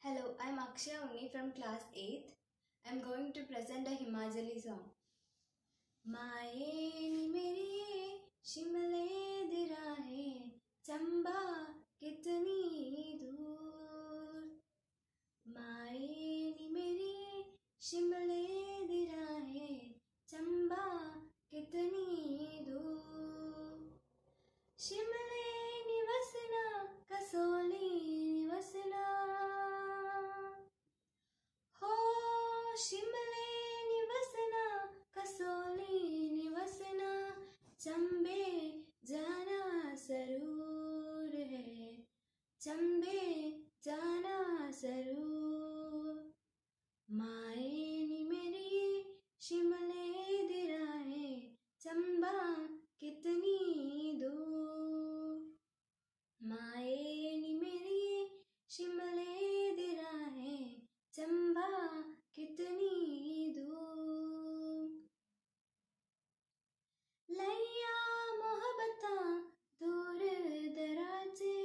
Hello, I'm Akshaya Uni from class 8th. I'm going to present a Himachali song. माए नी मेरी शिमले दी राहें चंबा कितनी दूर। माए नी मेरी शिमले दी राहें चंबा कितनी दूर। शिमले निवसना कसोली निवसना हो, शिमले निवसना कसोली निवसना चंबे जाना जरूर है, चंबे जाना जरूर। माए नी मेरी शिमले दी राहें चंबा कितनी दूर। माए नी मेरी शिमले दी राहें चंबा कितनी दूर। लैया मोहब्बतां दूर दराजे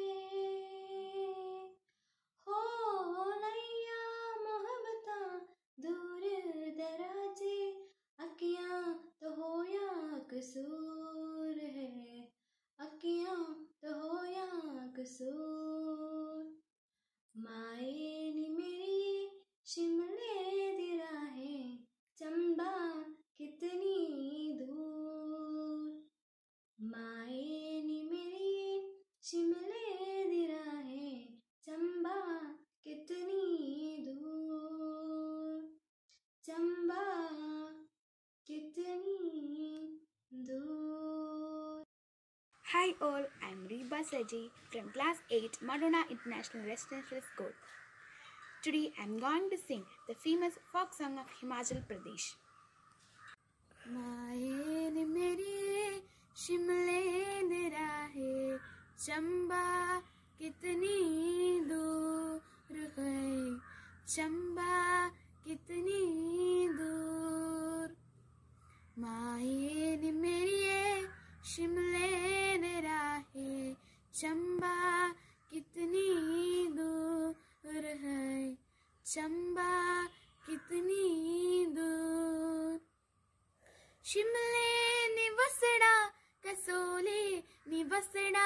हो, लैया मोहब्बतां दूर दराजे अखियां तो होया कसूर है, अखियां तो होया कसूर। माए नी मेरी शिमले दी राहें चंबा कितनी दूर। माए नी मेरी शिमले दी राहें चंबा कितनी दूर, चंबा कितनी दूर। Hi all, I'm Reba Saji from class 8 Madonna International Residential School. Today I'm going to sing the famous folk song of Himachal Pradesh. माए नी मेरी शिमले दी राहें चंबा कितनी दूर है, चंबा कितनी दूर। माए नी मेरी शिमले दी राहें चंबा कितनी दूर है, चंबा कितनी दूर। शिमले निवसड़ा कसोले निवसड़ा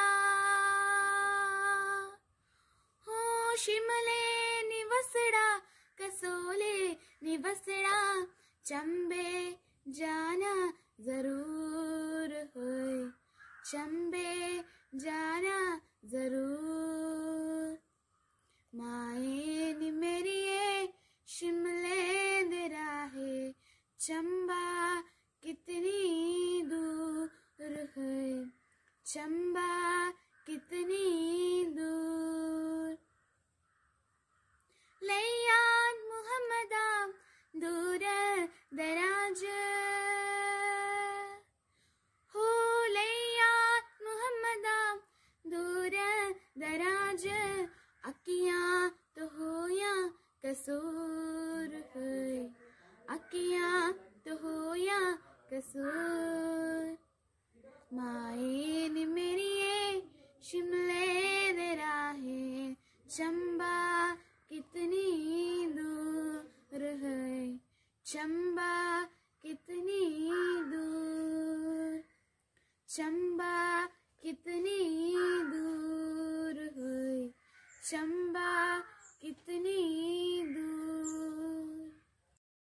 हो, शिमले निवसड़ा कसोले निवसड़ा चंबे जाना जरूर है, चंबे जाना जरूर। माए नी मेरी शिमले दी राहें चंबा कितनी दूर है, चंबा कितनी दूर। लैयान मुहम्मदा दूर दराज हो, लैयान मुहम्मदा दूर दराज अखियां तो होया कसूर है, अखियां तो होया कसूर। माए नी मेरी शिमले दी राहें चंबा कितनी दूर है, चंबा कितनी दूर, चंबा कितनी दूर है, चंबा कितनी